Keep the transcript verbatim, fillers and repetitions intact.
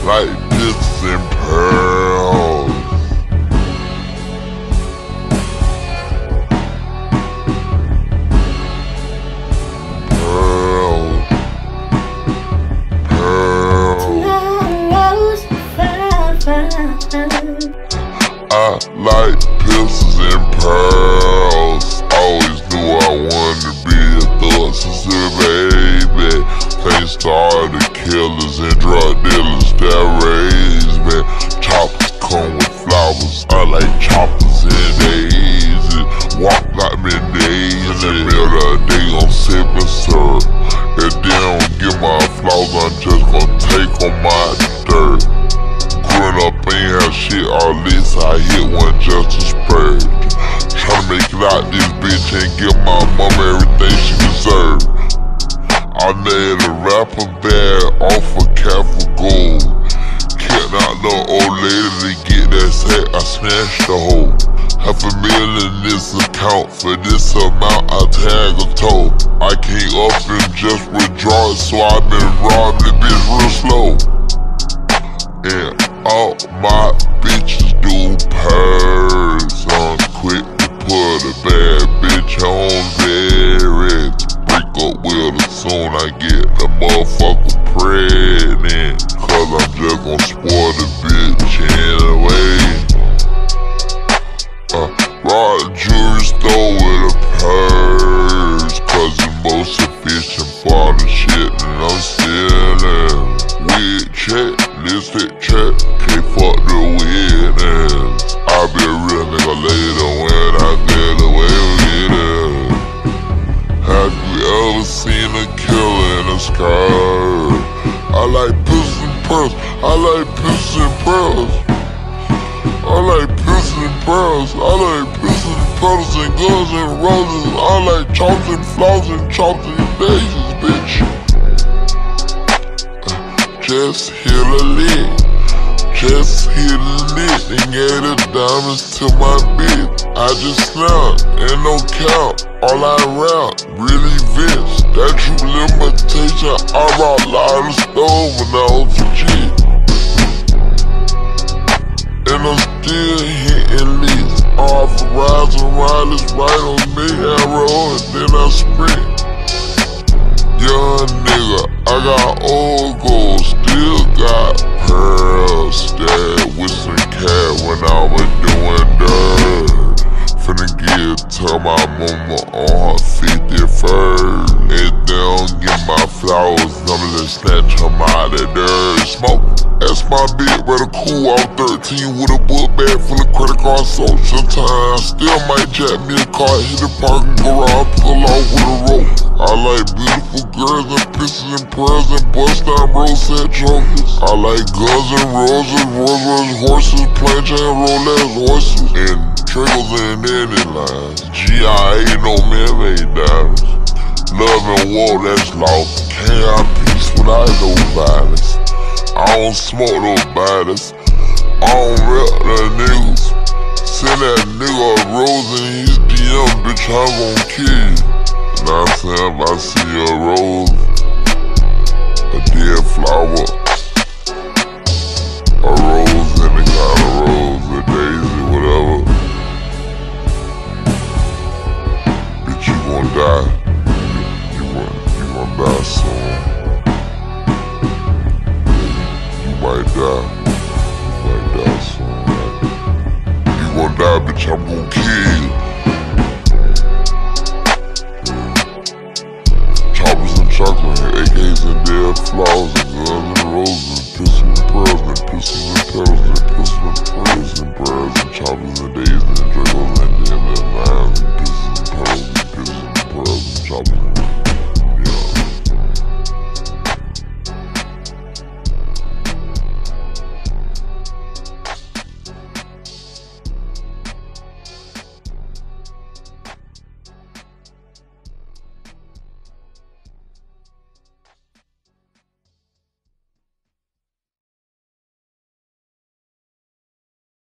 like pistolz and pearlz. Pearlz, pearlz. I like pistolz and pearlz. Always knew I wanted to be a thug since a baby. Things started to killers and drug dealers that raised me. Choppers come with flowers. I like choppers and daisies. Walk like me days. In the middle of the day I'm sipping syrup. If they don't get my flowers, I'm just gonna take on my dirt. Growing up ain't have shit, all this I hit one just to spurge. Tryna make it out this bitch and give my mama everything she deserved. I made a rapper bag off a cap for gold. Kicked out the old lady to get that sack, I smashed the hole. Half a million in this account, for this amount I tag a toe. I came up and just withdraw it, so I been robbing the bitch real slow. And all my bitches do pearlz. I'm quick to put a bad bitch on very. Break up with her soon I get the motherfucker pregnant. Cause I'm just gon' spoil the bitch anyway. Uh, rob the jewelry store with a pearlz. Cause it's most efficient for the shit that I'm stealing. Weed check, listed check, can't fuck the witness. I be a real nigga later when I get away with it. Have you ever seen a killer in a skirt? I like pistolz and pearlz, I like pistolz and pearlz. I like pistolz and pearlz, I like pistolz and pearlz and guns and roses. I like chops and flowers and chops and daisies, bitch. Just hit a lick, just hit a lick and gave the diamonds to my bitch. I just snapped, ain't no count, all I rap, really Vince. That true limitation, I brought a lot of stove when I was a G. And I'm still hitting licks, off a rising riders right on me arrow, and then I sprint. Young nigga, I got old gold, still got pearlz. Stared with some cat when I was doing dirt. Finna give to my mama on her fifty-first. If they don't get my flowers, I'ma just snatch them out of dirt. Smoke, that's my bitch, better cool. I'm thirteen with a book bag full of credit card so sometimes still might jack me a car, hit the parking garage, pull off with a rope. I like beautiful girls and pistolz and pearlz and bust down roadside trophies. I like guns and roses, Rolls Royce horses, plantain Rolex horses, and triggers and ending lines. G I A no man made diamonds. Love and war, that's lost. Can't have peace without no violence. I don't smoke no bodies. I don't rep the niggas. Send that nigga a rose in his D M, bitch, I'm gon' kill you. Now I'm saying, if I see a rose, a dead flower, a rose, any kind of rose, a daisy, whatever, bitch, you gon' die. You gon' you gon' die soon. You might die. You might die soon. You gon' die, bitch, I'm gon' kill you. Chocolate, A Ks and dead flowers, and guns and roses, pistolz and pearlz, and pistolz and pearlz, and pistolz and pearlz, and pearlz, and choppers and daisies, and juggles, and then the lines, and